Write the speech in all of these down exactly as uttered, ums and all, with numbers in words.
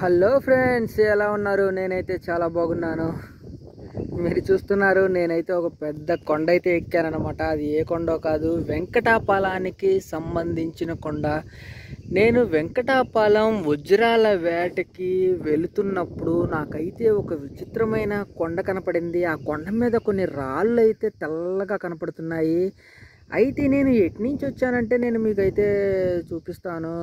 Hello friends, ఎలా ఉన్నారు? నేనైతే చాలా బాగున్నాను. మీరు చూస్తున్నారు, నేనైతే ఒక పెద్ద కొండ అయితే ఎక్కానన్నమాట. అది ఏ కొండో కాదు, వెంకటాపాలానికి సంబంధించిన కొండ. నేను వెంకటాపాలం వజ్రాల వేటకి వెళుతున్నప్పుడు నాకైతే ఒక విచిత్రమైన కొండ కనపడింది. ఆ కొండ మీద కొన్ని రాళ్ళు అయితే తెల్లగా కనపడుతున్నాయి. అయితే నేను ఎటు నుంచి వచ్చానంటే నేను మీకైతే చూపిస్తాను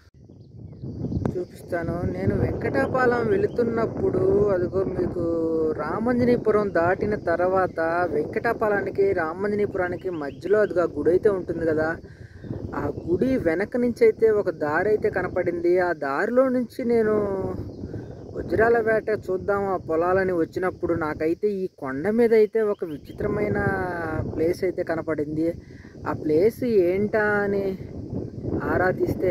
చూపిస్తాను నేను వెంకటాపాలెం వెళుతున్నప్పుడు అదిగో మీకు రామంజనీపురం దాటిన తర్వాత వెంకటాపాలానికి రామంజనీపురానికి మధ్యలో అదిగో ఆ గుడి అయితే ఉంటుంది కదా. ఆ గుడి వెనక నుంచి అయితే ఒక దారి అయితే కనపడింది. ఆ దారిలో నుంచి నేను వజ్రాల వేట చూద్దాం ఆ పొలాలని వచ్చినప్పుడు నాకైతే ఈ కొండ మీద అయితే ఒక విచిత్రమైన ప్లేస్ అయితే కనపడింది. ఆ ప్లేస్ ఏంటా అని ఆరా తీస్తే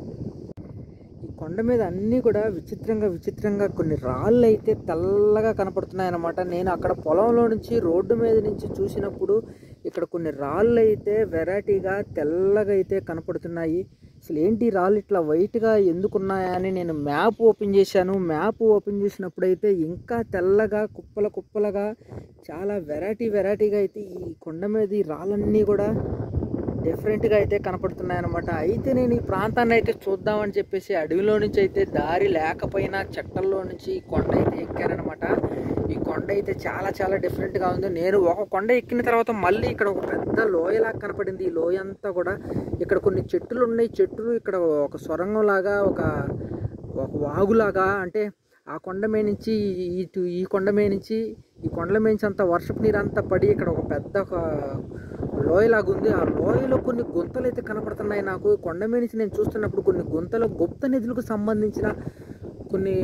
ఈ కొండ మీద అన్నీ కూడా విచిత్రంగా విచిత్రంగా కొన్ని రాళ్ళు అయితే తెల్లగా కనపడుతున్నాయి అన్నమాట. నేను అక్కడ పొలంలో నుంచి రోడ్డు మీద నుంచి చూసినప్పుడు ఇక్కడ కొన్ని రాళ్ళు అయితే వెరైటీగా తెల్లగా అయితే కనపడుతున్నాయి. అసలు ఏంటి రాళ్ళు ఇట్లా వైట్గా ఎందుకున్నాయా అని నేను మ్యాప్ ఓపెన్ చేశాను. మ్యాప్ ఓపెన్ చేసినప్పుడు అయితే ఇంకా తెల్లగా కుప్పల కుప్పలుగా చాలా వెరైటీ వెరైటీగా అయితే ఈ కొండ మీద ఈ రాళ్ళన్నీ కూడా డిఫరెంట్గా అయితే కనపడుతున్నాయి అన్నమాట. అయితే నేను ఈ ప్రాంతాన్ని అయితే చూద్దామని చెప్పేసి అడవిలో నుంచి అయితే దారి లేకపోయినా చెట్టల్లో నుంచి ఈ కొండ అయితే ఎక్కానమాట. ఈ కొండ అయితే చాలా చాలా డిఫరెంట్గా ఉంది. నేను ఒక కొండ ఎక్కిన తర్వాత మళ్ళీ ఇక్కడ ఒక పెద్ద లోయలాగా కనపడింది. ఈ లోయ అంతా కూడా ఇక్కడ కొన్ని చెట్లు ఉన్నాయి. చెట్లు ఇక్కడ ఒక సొరంగం లాగా ఒక ఒక వాగులాగా, అంటే ఆ కొండ మీద నుంచి ఇటు ఈ కొండ మీద నుంచి ఈ కొండల మీద నుంచి అంతా వర్షపు నీరు అంతా పడి ఇక్కడ ఒక పెద్ద ఒక లోయలాగా ఉంది. ఆ లోయలో కొన్ని గుంతలు అయితే కనపడుతున్నాయి నాకు. కొండ మీద నుంచి నేను చూస్తున్నప్పుడు కొన్ని గుంతలు గుప్త నిధులకు సంబంధించిన కొన్ని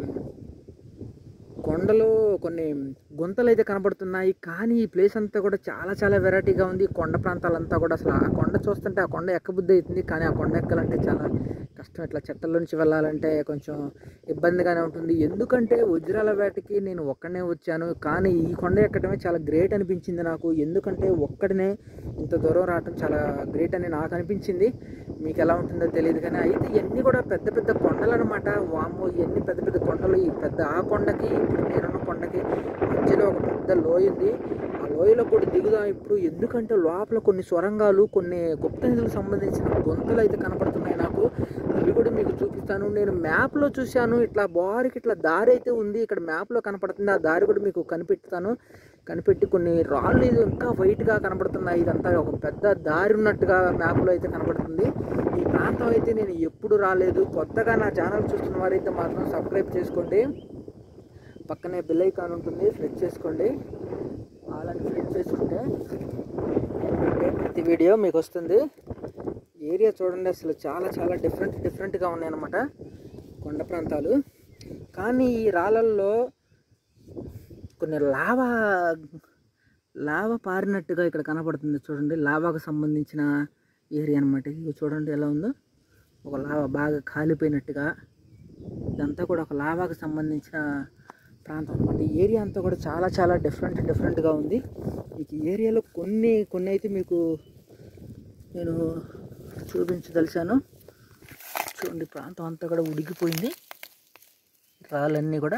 కొండలు కొన్ని గుంతలు అయితే కనబడుతున్నాయి. కానీ ఈ ప్లేస్ అంతా కూడా చాలా చాలా వెరైటీగా ఉంది. కొండ ప్రాంతాలంతా కూడా అసలు ఆ కొండ చూస్తుంటే ఆ కొండ ఎక్కబుద్ధి అవుతుంది. కానీ ఆ కొండ ఎక్కాలంటే చాలా కష్టం. ఇట్లా చెట్టల నుంచి వెళ్ళాలంటే కొంచెం ఇబ్బందిగానే ఉంటుంది. ఎందుకంటే వజ్రాల వేటకి నేను ఒక్కడనే వచ్చాను, కానీ ఈ కొండ ఎక్కడమే చాలా గ్రేట్ అనిపించింది నాకు. ఎందుకంటే ఒక్కడనే ఇంత దూరం రావటం చాలా గ్రేట్ అని నాకు అనిపించింది. మీకు ఎలా ఉంటుందో తెలియదు కానీ అయితే ఇవన్నీ కూడా పెద్ద పెద్ద కొండలు అనమాట. వామ్మో, ఇవన్నీ పెద్ద పెద్ద కొండలు. ఈ పెద్ద ఆ కొండకి ఇప్పుడు నేనున్న కొండకి మధ్యలో ఒక పెద్ద లోయ ఉంది. ఆ లోయలో కూడా దిగుదాం ఇప్పుడు. ఎందుకంటే లోపల కొన్ని సొరంగాలు, కొన్ని గుప్త నిధులకు సంబంధించిన గుంతలు అయితే కనపడుతున్నాయి నాకు. అవి కూడా మీకు చూపిస్తాను. నేను మ్యాప్లో చూశాను, ఇట్లా బారికి ఇట్లా దారి అయితే ఉంది. ఇక్కడ మ్యాప్లో కనపడుతుంది. ఆ దారి కూడా మీకు కనిపెడతాను. కనిపెట్టి కొన్ని రాళ్ళు ఇది ఇంకా వైట్గా కనపడుతున్నాయి. ఇదంతా ఒక పెద్ద దారి ఉన్నట్టుగా మ్యాప్లో అయితే కనపడుతుంది. ఈ ప్రాంతం అయితే నేను ఎప్పుడు రాలేదు. కొత్తగా నా ఛానల్ చూస్తున్న వారైతే మాత్రం సబ్స్క్రైబ్ చేసుకోండి. పక్కనే బెల్ ఐకాన్ ఉంటుంది, ఫ్లిక్ చేసుకోండి. అలాంటి ఫ్లిక్ చేసుకుంటే ప్రతి వీడియో మీకు వస్తుంది. ఏరియా చూడండి, అసలు చాలా చాలా డిఫరెంట్ డిఫరెంట్గా ఉన్నాయన్నమాట కొండ ప్రాంతాలు. కానీ ఈ రాళ్ళల్లో కొన్ని లావా లావా పారినట్టుగా ఇక్కడ కనపడుతుంది. చూడండి, లావాకు సంబంధించిన ఏరియా అనమాట. ఇది చూడండి ఎలా ఉందో, ఒక లావా బాగా కాలిపోయినట్టుగా. ఇదంతా కూడా ఒక లావాకు సంబంధించిన ప్రాంతం అనమాట. ఈ ఏరియా అంతా కూడా చాలా చాలా డిఫరెంట్ డిఫరెంట్గా ఉంది. మీకు ఈ ఏరియాలో కొన్ని కొన్ని అయితే మీకు నేను చూపించదలిచాను. చూడండి, ప్రాంతం అంతా కూడా ఉడికిపోయింది. రాళ్ళన్నీ కూడా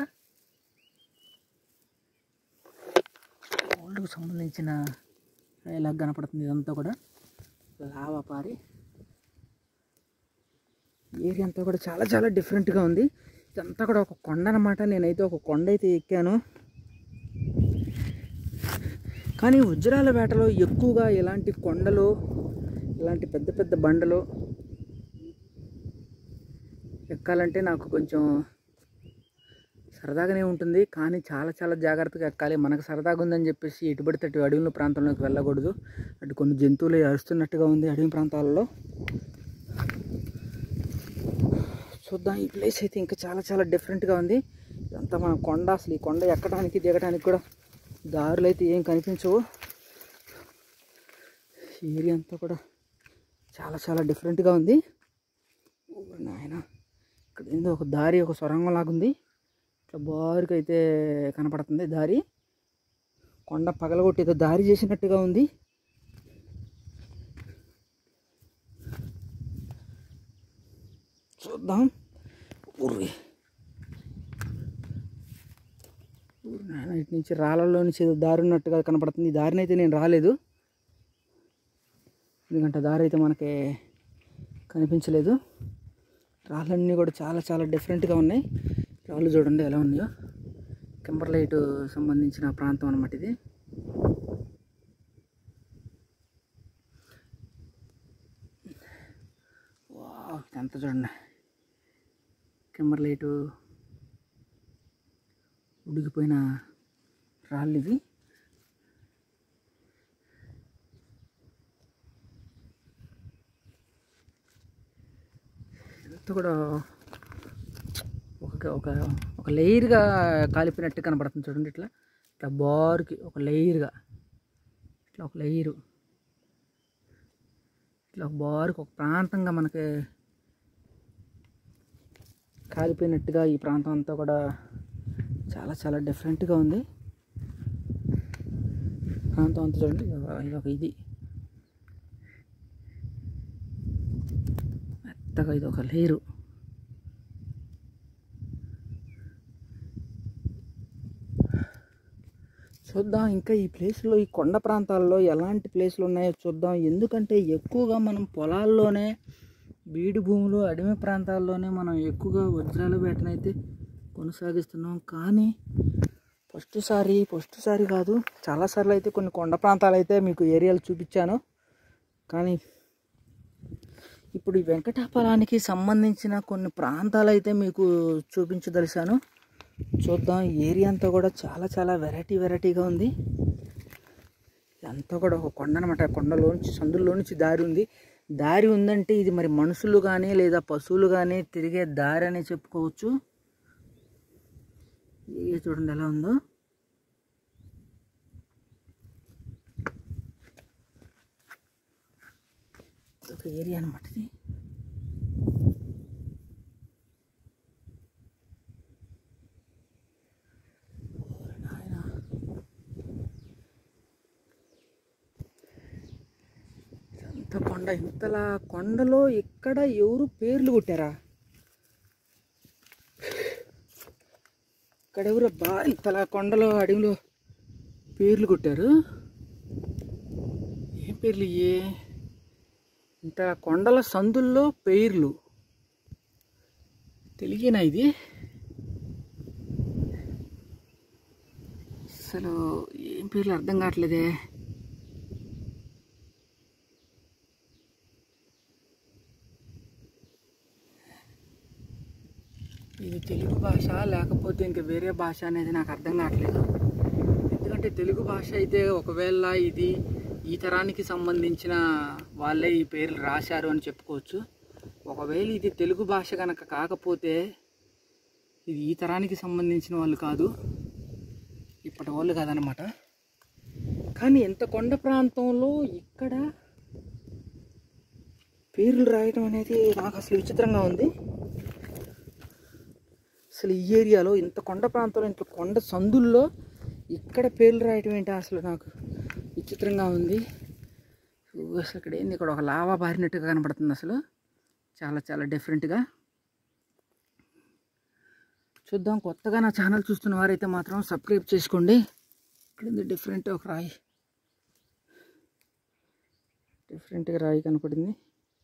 ఓల్డ్కు సంబంధించిన ఇలా కనపడుతుంది. ఇదంతా కూడా లావా పారి ఏరియా అంతా కూడా చాలా చాలా డిఫరెంట్గా ఉంది. ఇదంతా కూడా ఒక కొండ అనమాట. నేనైతే ఒక కొండ అయితే ఎక్కాను. కానీ వజ్రాల వేటలో ఎక్కువగా ఇలాంటి కొండలు, ఇలాంటి పెద్ద పెద్ద బండలు ఎక్కాలంటే నాకు కొంచెం సరదాగానే ఉంటుంది. కానీ చాలా చాలా జాగ్రత్తగా ఎక్కాలి. మనకు సరదాగా ఉందని చెప్పేసి ఎటు పడితే అటు అడవుల ప్రాంతంలోకి వెళ్ళకూడదు. అటు కొన్ని జంతువులు అరుస్తున్నట్టుగా ఉంది అడవి ప్రాంతాలలో. చూద్దాం, ఈ ప్లేస్ అయితే ఇంకా చాలా చాలా డిఫరెంట్గా ఉంది. ఇదంతా మన కొండ. అసలు ఈ కొండ ఎక్కడానికి దిగడానికి కూడా దారులు అయితే ఏం కనిపించవు. ఈ ఏరియా అంతా కూడా చాలా చాలా డిఫరెంట్గా ఉంది. నాయన, ఇక్కడ ఏందో ఒక దారి, ఒక సొరంగం లాగా ఉంది. ఇట్లా బారుగా అయితే కనపడుతుంది దారి. కొండ పగలగొట్టి దారి చేసినట్టుగా ఉంది. చూద్దాం. ఉర్రి ఇటు నుంచి రాళ్ళలో నుంచి ఏదో దారి ఉన్నట్టుగా కనపడుతుంది. ఈ దారిని అయితే నేను రాలేదు, ఎందుకంటే దారి అయితే మనకి కనిపించలేదు. రాళ్ళన్నీ కూడా చాలా చాలా డిఫరెంట్గా ఉన్నాయి. రాళ్ళు చూడండి ఎలా ఉన్నాయో. కింబర్లైట్ సంబంధించిన ప్రాంతం అన్నమాట ఇది. వావ్, ఇదంతా చూడండి కింబర్లైట్ ఉడికిపోయిన రాళ్ళు ఇవి. ఇదంతా కూడా ఒక ఒక ఒక లేయర్గా కాలిపోయినట్టు కనబడుతుంది చూడండి. ఇట్లా ఇట్లా బారుకి ఒక లేయర్గా, ఇట్లా ఒక లేయరు, ఇట్లా ఒక బారుకి ఒక ప్రాంతంగా మనకి కాలిపోయినట్టుగా ఈ ప్రాంతం అంతా కూడా చాలా చాలా డిఫరెంట్గా ఉంది. ప్రాంతం అంతా చూడండి, ఇది ఒక ఇది మెత్తగా, ఇది ఒక లేయరు. చూద్దాం ఇంకా ఈ ప్లేస్లో, ఈ కొండ ప్రాంతాల్లో ఎలాంటి ప్లేస్లు ఉన్నాయో చూద్దాం. ఎందుకంటే ఎక్కువగా మనం పొలాల్లోనే, బీడు భూములు, అడవి ప్రాంతాల్లోనే మనం ఎక్కువగా వజ్రాల వేటనైతే కొనసాగిస్తున్నాం. కానీ ఫస్ట్ సారి ఫస్ట్ సారి కాదు చాలాసార్లు అయితే కొన్ని కొండ ప్రాంతాలు అయితే మీకు ఏరియాలు చూపించాను. కానీ ఇప్పుడు ఈ వెంకటాచలానికి సంబంధించిన కొన్ని ప్రాంతాలు అయితే మీకు చూపించదలిచాను. చూద్దాం. ఏరియా అంతా కూడా చాలా చాలా వెరైటీ వెరైటీగా ఉంది. ఇదంతా కూడా ఒక కొండ అనమాట. కొండలోంచి సందుల్లోంచి దారి ఉంది. దారి ఉందంటే ఇది మరి మనుషులు కానీ లేదా పశువులు కానీ తిరిగే దారి అని చెప్పుకోవచ్చు. ఏరియా చూడండి ఎలా ఉందో. ఒక ఏరియా అనమాట ఇది. ఇంత కొండ, ఇంతలా కొండలో ఇక్కడ ఎవరు పేర్లు కొట్టారా? ఇక్కడ ఎవరు బా ఇంతలా కొండలో అడవిలో పేర్లు కొట్టారు. ఏం పేర్లు ఇయ్యే? ఇంత కొండల సందుల్లో పేర్లు తెలియనా? ఇది అసలు ఏం పేర్లు అర్థం కావట్లేదే. ఇది తెలుగు భాష లేకపోతే ఇంకా వేరే భాష అనేది నాకు అర్థం కావట్లేదు. ఎందుకంటే తెలుగు భాష అయితే ఒకవేళ ఇది ఈ తరానికి సంబంధించిన వాళ్ళే ఈ పేర్లు రాశారు అని చెప్పుకోవచ్చు. ఒకవేళ ఇది తెలుగు భాష కనుక కాకపోతే ఇది ఈ తరానికి సంబంధించిన వాళ్ళు కాదు, ఇప్పటి వాళ్ళు కాదనమాట. కానీ ఎంత కొండ ప్రాంతంలో ఇక్కడ పేర్లు రాయడం అనేది నాకు అసలు విచిత్రంగా ఉంది. అసలు ఈ ఏరియాలో ఇంత కొండ ప్రాంతంలో, ఇంత కొండ సందుల్లో ఇక్కడ పేర్లు రాయటం ఏంటి అసలు నాకు విచిత్రంగా ఉంది. అసలు ఇక్కడ ఏంది, ఇక్కడ ఒక లావా బారినట్టుగా కనపడుతుంది. అసలు చాలా చాలా డిఫరెంట్గా. చూద్దాం. కొత్తగా నా ఛానల్ చూస్తున్న వారైతే మాత్రం సబ్స్క్రైబ్ చేసుకోండి. ఇక్కడ ఉంది డిఫరెంట్ ఒక రాయి, డిఫరెంట్గా రాయి కనపడింది.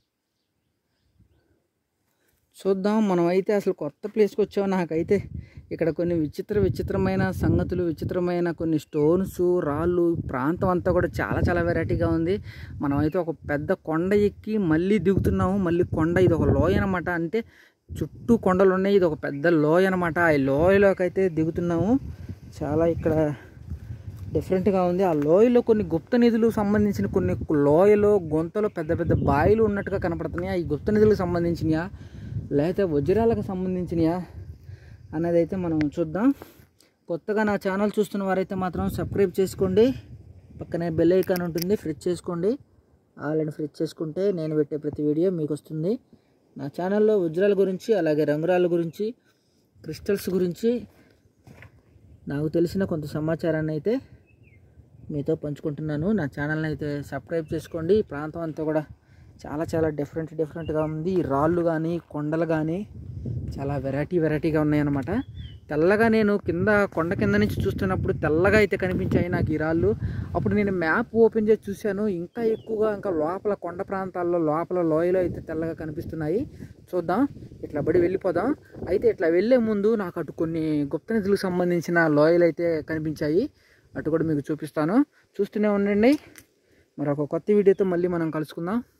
చూద్దాం. మనం అయితే అసలు కొత్త ప్లేస్కి వచ్చాము. నాకైతే ఇక్కడ కొన్ని విచిత్ర విచిత్రమైన సంగతులు, విచిత్రమైన కొన్ని స్టోన్స్, రాళ్ళు, ప్రాంతం అంతా కూడా చాలా చాలా వెరైటీగా ఉంది. మనం అయితే ఒక పెద్ద కొండ ఎక్కి మళ్ళీ దిగుతున్నాము. మళ్ళీ కొండ, ఇది ఒక లోయ అనమాట. అంటే చుట్టూ కొండలు ఉన్నాయి, ఇది ఒక పెద్ద లోయ అనమాట. ఆ లోయలోకి అయితే దిగుతున్నాము. చాలా ఇక్కడ డిఫరెంట్గా ఉంది. ఆ లోయలో కొన్ని గుప్త నిధులకు సంబంధించిన కొన్ని లోయలో గుంతలో పెద్ద పెద్ద బాయిలు ఉన్నట్టుగా కనపడుతున్నాయి. ఈ గుప్త నిధులకు సంబంధించినయా లేకపోతే వజ్రాలకు సంబంధించినయా అన్నది అయితే మనం చూద్దాం. కొత్తగా నా ఛానల్ చూస్తున్న వారైతే మాత్రం సబ్స్క్రైబ్ చేసుకోండి. పక్కనే బెల్ ఐకాన్ ఉంటుంది, ఫ్రెష్ చేసుకోండి. ఆల్రెడీ ఫ్రెష్ చేసుకుంటే నేను పెట్టే ప్రతి వీడియో మీకు వస్తుంది. నా ఛానల్లో వజ్రాల గురించి, అలాగే రంగురాల గురించి, క్రిస్టల్స్ గురించి నాకు తెలిసిన కొంత సమాచారాన్ని అయితే మీతో పంచుకుంటున్నాను. నా ఛానల్ని అయితే సబ్స్క్రైబ్ చేసుకోండి. ఈ ప్రాంతం అంతా కూడా చాలా చాలా డిఫరెంట్ డిఫరెంట్గా ఉంది. ఈ రాళ్ళు కానీ కొండలు కానీ చాలా వెరైటీ వెరైటీగా ఉన్నాయన్నమాట. తెల్లగా నేను కింద కొండ కింద నుంచి చూస్తున్నప్పుడు తెల్లగా అయితే కనిపించాయి నాకు ఈ రాళ్ళు. అప్పుడు నేను మ్యాప్ ఓపెన్ చేసి చూశాను, ఇంకా ఎక్కువగా ఇంకా లోపల కొండ ప్రాంతాల్లో లోపల లోయలో అయితే తెల్లగా కనిపిస్తున్నాయి. చూద్దాం, ఇట్లా బడి వెళ్ళిపోదాం. అయితే ఇట్లా వెళ్ళే ముందు నాకు అటు కొన్ని గుప్త నిధులకు సంబంధించిన లోయలు అయితే కనిపించాయి, అటు కూడా మీకు చూపిస్తాను. చూస్తూనే ఉండండి. మరొక కొత్త వీడియోతో మళ్ళీ మనం కలుసుకుందాం.